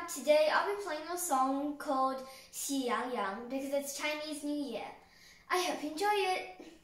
Today I'll be playing a song called 喜羊羊 because it's Chinese New Year. I hope you enjoy it.